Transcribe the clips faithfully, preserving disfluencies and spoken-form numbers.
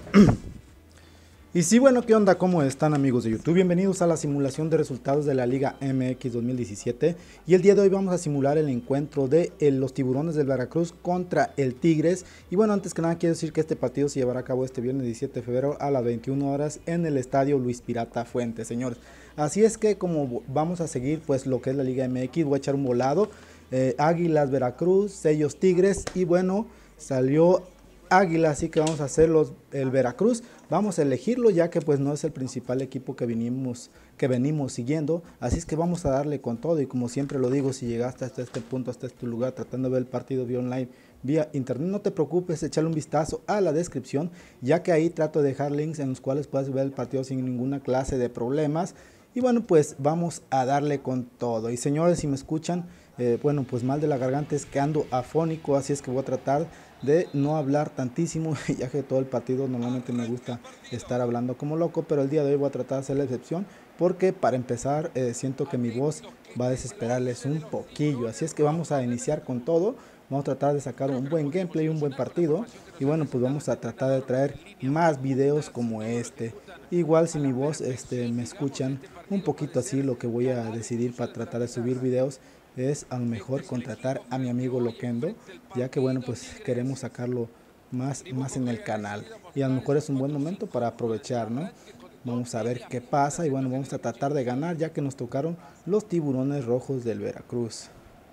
Y sí, bueno, ¿qué onda? ¿Cómo están, amigos de YouTube? Bienvenidos a la simulación de resultados de la Liga M X dos mil diecisiete. Y el día de hoy vamos a simular el encuentro de eh, los Tiburones del Veracruz contra el Tigres. Y bueno, antes que nada quiero decir que este partido se llevará a cabo este viernes diecisiete de febrero a las veintiuna horas en el estadio Luis Pirata Fuentes, señores. Así es que como vamos a seguir pues lo que es la Liga M X, voy a echar un volado. Eh, Águilas Veracruz, Sellos Tigres y bueno, salió Águila, así que vamos a hacer los, el Veracruz, vamos a elegirlo ya que pues no es el principal equipo que venimos, que venimos siguiendo, así es que vamos a darle con todo y como siempre lo digo, si llegaste hasta este punto, hasta este lugar tratando de ver el partido vía online, vía internet, no te preocupes, échale un vistazo a la descripción, ya que ahí trato de dejar links en los cuales puedes ver el partido sin ninguna clase de problemas. Y bueno, pues vamos a darle con todo. Y señores, si me escuchan, eh, bueno, pues mal de la garganta es que ando afónico, así es que voy a tratar de no hablar tantísimo, ya que todo el partido normalmente me gusta estar hablando como loco, pero el día de hoy voy a tratar de hacer la excepción, porque para empezar eh, siento que mi voz va a desesperarles un poquillo, así es que vamos a iniciar con todo. Vamos a tratar de sacar un buen gameplay, un buen partido. Y bueno, pues vamos a tratar de traer más videos como este. Igual si mi voz este, me escuchan un poquito así, lo que voy a decidir para tratar de subir videos es a lo mejor contratar a mi amigo Loquendo, ya que bueno, pues queremos sacarlo más, más en el canal. Y a lo mejor es un buen momento para aprovechar, ¿no? Vamos a ver qué pasa y bueno, vamos a tratar de ganar ya que nos tocaron los Tiburones Rojos del Veracruz.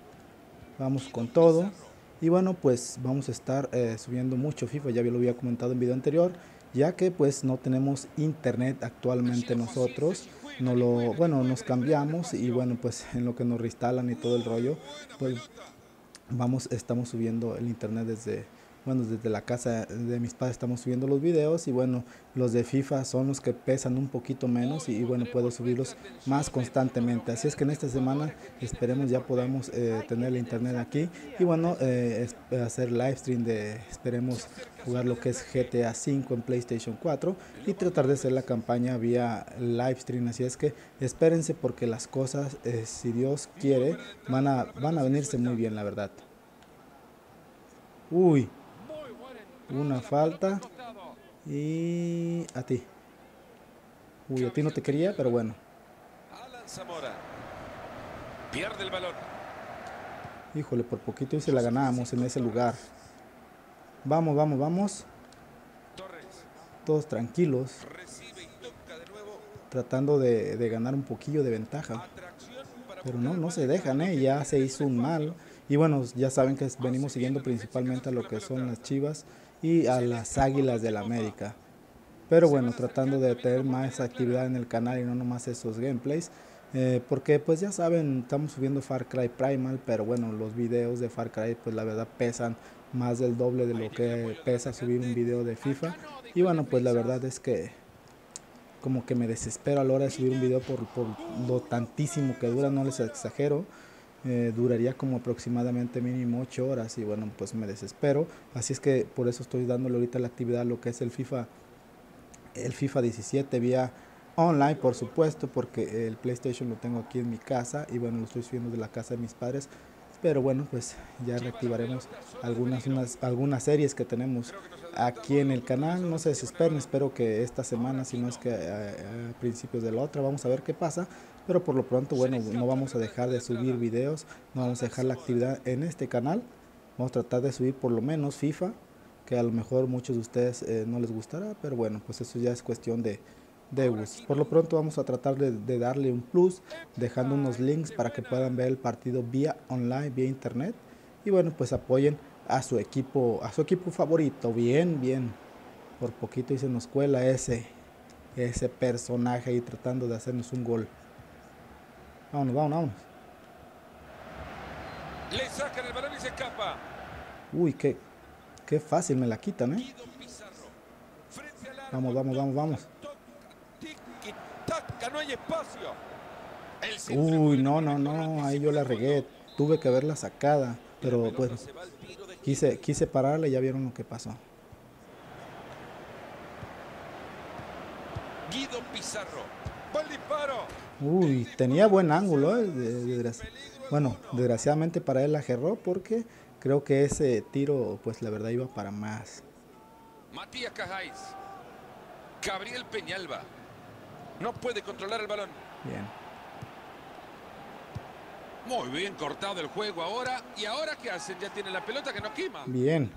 Vamos con todo. Y bueno, pues vamos a estar eh, subiendo mucho FIFA, ya lo había comentado en video anterior, ya que pues no tenemos internet actualmente nosotros. No lo, bueno, nos cambiamos y bueno, pues en lo que nos reinstalan y todo el rollo, pues vamos, estamos subiendo el internet desde, bueno, desde la casa de mis padres estamos subiendo los videos y bueno, los de FIFA son los que pesan un poquito menos y, y bueno, puedo subirlos más constantemente. Así es que en esta semana esperemos ya podamos eh, tener el internet aquí y bueno, eh, es, hacer live stream de, esperemos jugar lo que es G T A cinco en PlayStation cuatro y tratar de hacer la campaña vía live stream. Así es que espérense porque las cosas, eh, si Dios quiere, van a, van a venirse muy bien, la verdad. Uy, una falta y a ti. Uy, a ti no te quería, pero bueno. Pierde el balón. Híjole, por poquito y se la ganábamos en ese lugar. Vamos, vamos, vamos. Todos tranquilos. Tratando de, de ganar un poquillo de ventaja. Pero no, no se dejan, ¿eh? Ya se hizo un mal. Y bueno, ya saben que venimos siguiendo principalmente a lo que son las Chivas y a las Águilas del América. Pero bueno, tratando de tener más actividad en el canal y no nomás esos gameplays. Eh, porque pues ya saben, estamos subiendo Far Cry Primal, pero bueno, los videos de Far Cry pues la verdad pesan más del doble de lo que pesa subir un video de FIFA. Y bueno, pues la verdad es que como que me desespero a la hora de subir un video por, por lo tantísimo que dura, no les exagero. Eh, duraría como aproximadamente mínimo ocho horas y bueno, pues me desespero. Así es que por eso estoy dándole ahorita la actividad a lo que es el FIFA el FIFA diecisiete vía online, por supuesto, porque el PlayStation lo tengo aquí en mi casa y bueno, lo estoy subiendo de la casa de mis padres. Pero bueno, pues ya reactivaremos algunas, unas, algunas series que tenemos aquí en el canal. No se desesperen, espero que esta semana, si no es que a, a principios de la otra, vamos a ver qué pasa. Pero por lo pronto, bueno, no vamos a dejar de subir videos, no vamos a dejar la actividad en este canal. Vamos a tratar de subir por lo menos FIFA, que a lo mejor muchos de ustedes eh, no les gustará, pero bueno, pues eso ya es cuestión de, de gustos. Por lo pronto vamos a tratar de, de darle un plus, dejando unos links para que puedan ver el partido vía online, vía internet, y bueno, pues apoyen a su equipo, a su equipo favorito, bien, bien. Por poquito y se nos cuela ese, ese personaje ahí tratando de hacernos un gol. Vámonos, vámonos, vámonos. Le sacan el balón y se escapa. Uy, qué, qué fácil me la quitan, ¿eh? Vamos, vamos, vamos, vamos. No hay espacio. Uy, no, no, no, ahí yo la regué. Tuve que haberla sacada, pero pues quise, quise pararla y ya vieron lo que pasó. Guido Pizarro. Buen disparo. Uy, tenía buen ángulo, ¿eh? De, de, de, bueno, desgraciadamente para él la agarró porque creo que ese tiro, pues la verdad iba para más. Matías Cajáis. Gabriel Peñalba. No puede controlar el balón. Bien. Muy bien cortado el juego ahora. ¿Y ahora qué hacen? Ya tienen la pelota que no quema. Bien.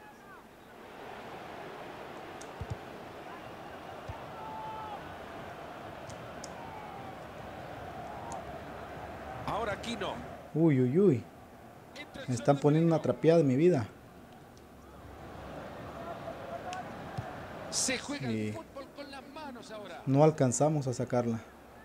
Ahora Aquino. Uy, uy, uy. Me están poniendo una trapeada de mi vida. Se juega Y el fútbol con las manos ahora. no alcanzamos a sacarla.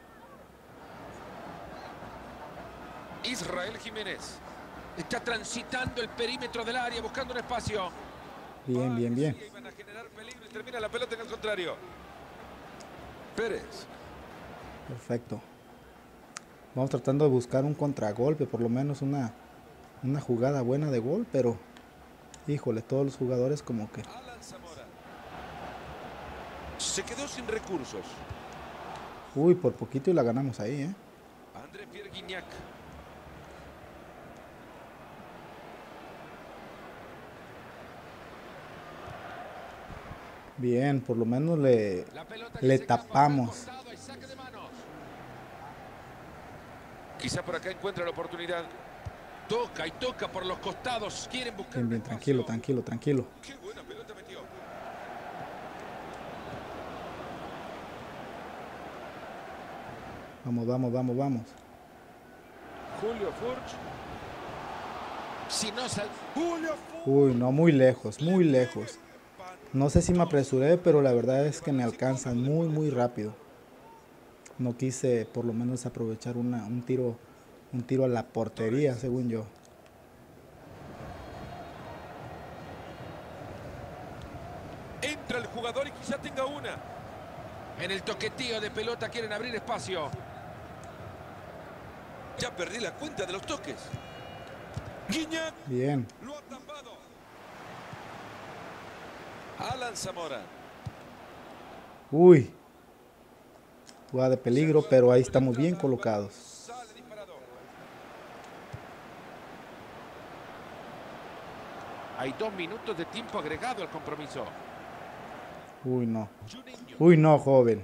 Israel Jiménez. Está transitando el perímetro del área, buscando un espacio. Bien, bien, bien. Parecía iban a generar peligro y termina la pelota en el contrario. Pérez. Perfecto. Vamos tratando de buscar un contragolpe, por lo menos una, una jugada buena de gol, pero híjole, todos los jugadores como que... Alan Zamora. Se quedó sin recursos. Uy, por poquito y la ganamos ahí, ¿eh? André Pierre Guignac. Bien, por lo menos le, La pelota que le se escapa por el tapamos. costado, hay saque de manos. Quizá por acá encuentra la oportunidad. Toca y toca por los costados. Quieren buscar Bien, un bien, espacio. tranquilo, tranquilo, tranquilo. Qué buena pelota metió. Vamos, vamos, vamos, vamos. Julio Furch. Si no sal... Julio Furch. Uy, no, muy lejos, muy lejos. No sé si me apresuré, pero la verdad es que me alcanzan muy, muy rápido. No quise por lo menos aprovechar una, un tiro, un tiro a la portería, según yo. Entra el jugador y quizá tenga una. En el toqueteo de pelota quieren abrir espacio. Ya perdí la cuenta de los toques. Guiñac Bien. lo ha tapado. Alan Zamora. Uy. Jugada de peligro, pero ahí estamos bien colocados. Sale disparado. Hay dos minutos de tiempo agregado al compromiso. Uy, no. Juninho. Uy, no, joven.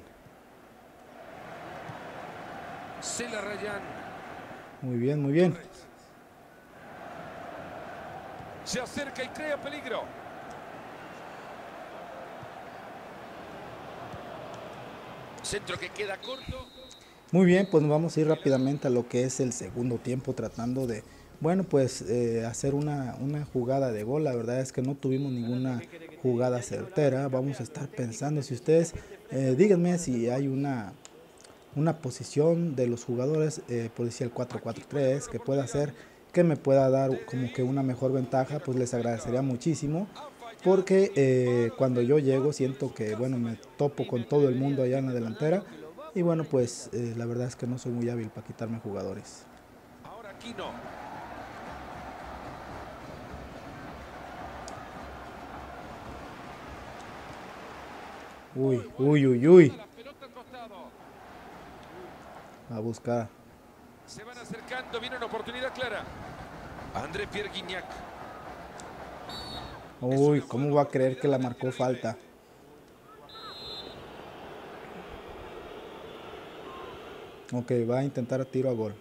Cela Rayán. Muy bien, muy bien. Se acerca y crea peligro. Centro que queda corto. Muy bien, pues nos vamos a ir rápidamente a lo que es el segundo tiempo, tratando de, bueno, pues eh, hacer una, una jugada de gol. La verdad es que no tuvimos ninguna jugada certera. Vamos a estar pensando, si ustedes, eh, díganme si hay una, una posición de los jugadores, eh, por decir el cuatro cuatro tres, que pueda hacer, que me pueda dar como que una mejor ventaja, pues les agradecería muchísimo. Porque eh, cuando yo llego siento que, bueno, me topo con todo el mundo allá en la delantera. Y bueno, pues eh, la verdad es que no soy muy hábil para quitarme jugadores. Ahora Aquino. Uy, uy, uy, uy. La pelota al costado. A buscar. Se van acercando, viene una oportunidad clara. André Pierre Guignac. Uy, ¿cómo va a creer que la marcó falta? Ok, va a intentar a tiro a gol.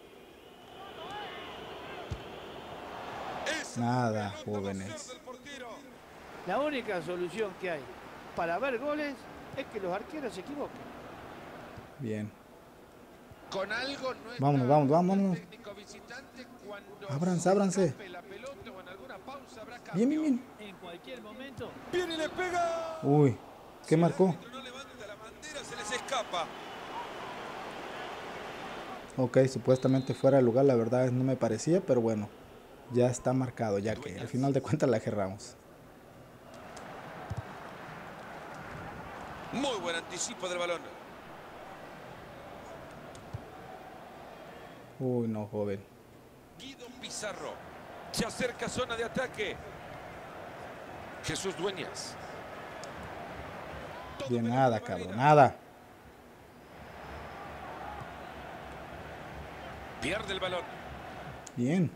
Nada, jóvenes. La única solución que hay para ver goles es que los arqueros se equivoquen. Bien. Con algo no está Vámonos, vamos, vámonos. el técnico visitante cuando Ábranse, se ábranse. escape la pelota o en alguna pausa habrá cambio. Bien, bien, bien. En cualquier momento. Viene y le pega. Uy, ¿qué marcó? No levanta la bandera, se les escapa. Ok, supuestamente fuera de lugar, la verdad no me parecía, pero bueno, ya está marcado, ya que al final de cuentas la cerramos. Muy buen anticipo del balón. Uy, no, joven. Guido Pizarro. Se acerca zona de ataque. Jesús Dueñas. Bien, nada, cabrón, nada. Pierde el balón. Bien.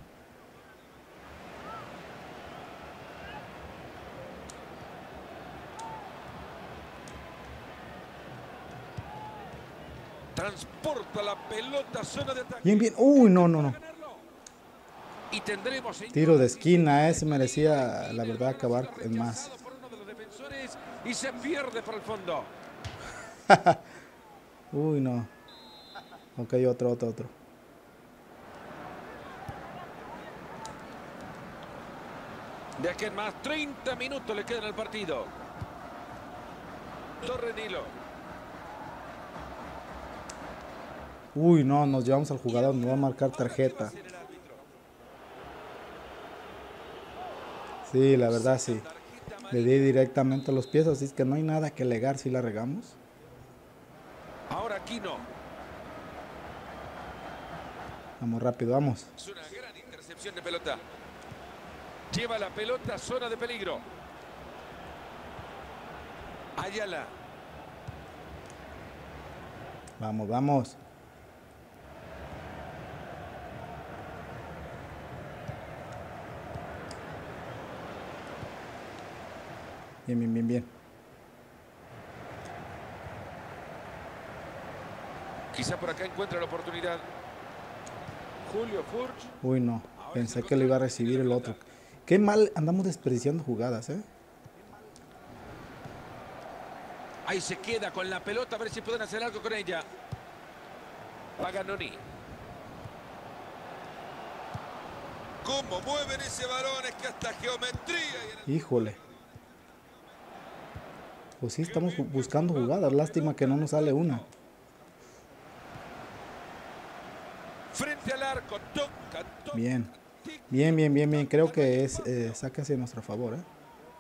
Transporta la pelota, zona de ataque. Bien, bien. Uy, no, no, no. Y tendremos, señores, Tiro de esquina, ese merecía, la verdad, acabar en más. por uno de los defensores y se pierde por el fondo. Uy, no. Ok, otro, otro, otro. De aquí en más, treinta minutos le quedan al partido. Torre Nilo. Uy, no, nos llevamos al jugador, nos va a marcar tarjeta. Sí, la verdad sí. Le di directamente a los pies, así es que no hay nada que alegar si la regamos. Ahora Aquino. Vamos rápido, vamos. Es una gran intercepción de pelota. Lleva la pelota, zona de peligro. Ayala. Vamos, vamos. Bien, bien, bien, bien. Quizá por acá encuentra la oportunidad. Julio Furch. Uy, no. Pensé que lo iba a recibir el otro. Qué mal andamos desperdiciando jugadas, ¿eh? Ahí se queda con la pelota, a ver si pueden hacer algo con ella. Paganoni. ¿Cómo mueven ese balón? Es que hasta geometría. Híjole. Pues sí, estamos buscando jugadas. Lástima que no nos sale una. Frente al arco, toca, toca. Bien. Bien, bien, bien, bien. Creo que es eh, saque hacia nuestro favor, ¿eh?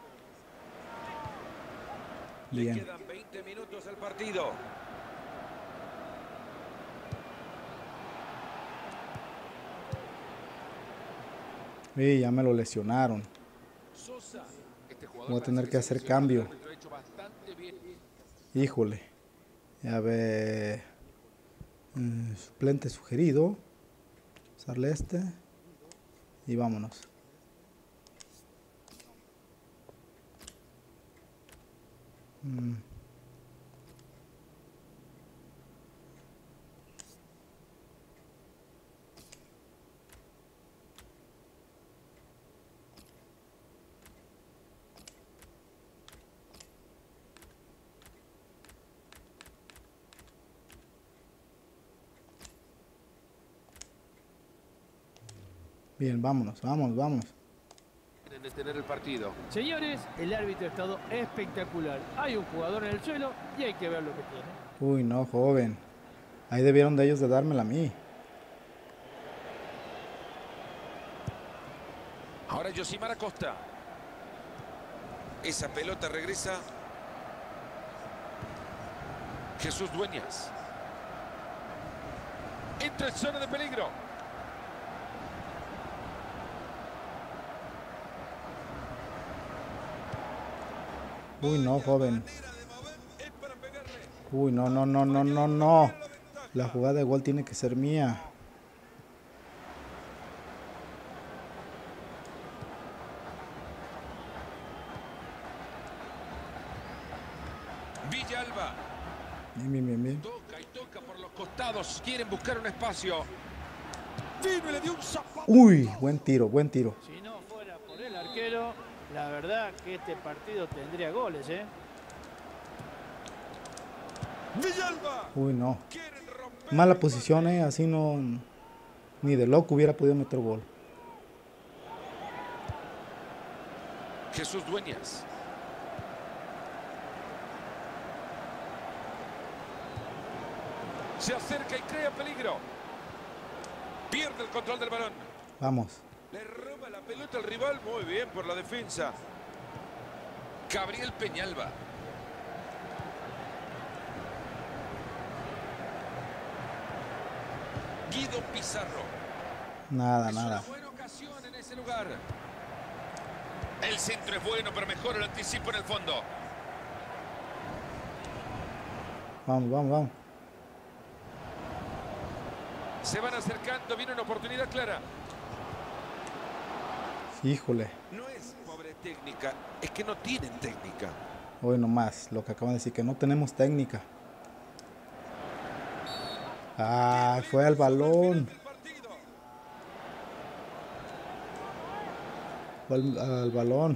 Bien. Le quedan veinte minutos al partido. Y ya me lo lesionaron. Sosa. Este jugador Voy a tener que hacer cambio. lo ha hecho bastante bien. Híjole. A ver. Mm, suplente sugerido. Usarle este. Y vámonos. Mm. Bien, vámonos, vamos, vamos. Quieren detener el partido. Señores, el árbitro ha estado espectacular. Hay un jugador en el suelo y hay que ver lo que tiene. Uy, no, joven. Ahí debieron de ellos de dármela a mí. Ahora Yosimar Acosta. Esa pelota regresa. Jesús Dueñas. Entra en zona de peligro. Uy, no, joven. Uy, no, no, no, no, no, no. La jugada de gol tiene que ser mía. Villalba. Bien, bien, bien, bien. Toca y toca por los costados. Quieren buscar un espacio. Vino y le dio un zapato. Uy, buen tiro, buen tiro. Si no fuera por el arquero, la verdad que este partido tendría goles, ¿eh? Villalba. Uy, no. Quieren romper. Mala posición, eh. Así no. Ni de loco hubiera podido meter gol. Jesús Dueñas. Se acerca y crea peligro. Pierde el control del balón. Vamos. Le roba la pelota al rival. Muy bien por la defensa. Gabriel Peñalba. Guido Pizarro. Nada, Es nada. una buena ocasión en ese lugar. El centro es bueno, pero mejor el anticipo en el fondo. Vamos, vamos, vamos. Se van acercando, viene una oportunidad clara. Híjole. No es pobre técnica, es que no tienen técnica. Hoy nomás, lo que acaban de decir, que no tenemos técnica. Ah, fue al balón. Fue al, al balón.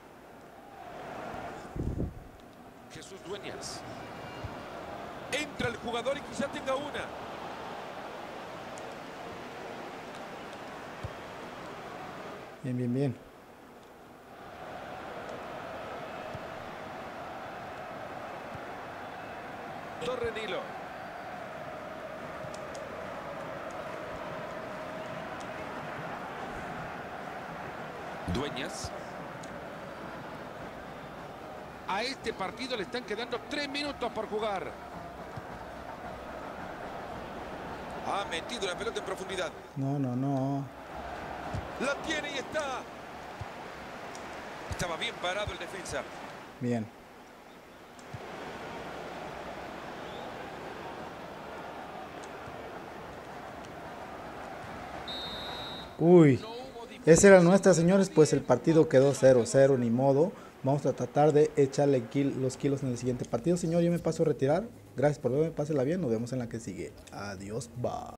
Jesús Dueñas. Entra el jugador y quizá tenga una. Bien, bien, bien. Torre Nilo. Dueñas. A este partido le están quedando tres minutos por jugar. Ha metido la pelota en profundidad. No, no, no. La tiene y está. Estaba bien parado el defensa. Bien. Uy, esa era nuestra, señores, pues el partido quedó cero cero, ni modo. Vamos a tratar de echarle kil los kilos en el siguiente partido. Señor, yo me paso a retirar. Gracias por verme, pásela bien, nos vemos en la que sigue. Adiós, bye.